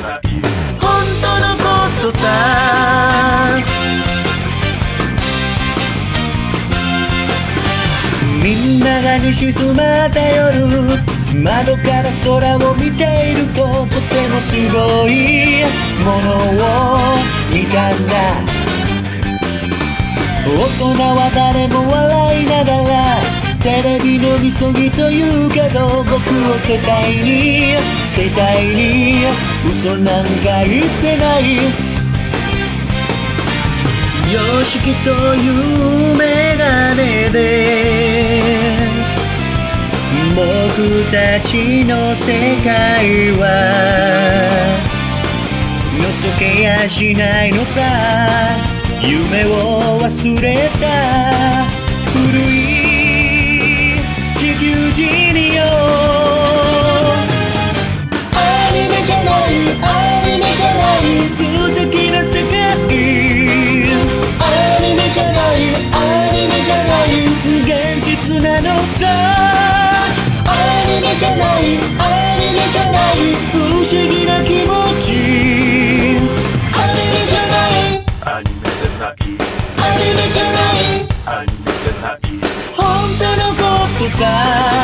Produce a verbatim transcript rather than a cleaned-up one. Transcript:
本当のことさ。みんなが寝静まった夜、窓から空を見ていると、とてもすごいものを見たんだ。大人は誰も笑いながら、テレビのみそぎと言うけど、僕を世界に世界に嘘なんか言ってない。様式というメガネで僕たちの世界はのそけやしないのさ。夢を忘れた古い地球人よ。アニメじゃないアニメじゃない素敵な世界。アニメじゃないアニメじゃない現実なのさ。アニメじゃないアニメじゃない不思議な気持ち。アニメじゃないアニメじゃないアニメじゃないアニメじゃない本当のことさ。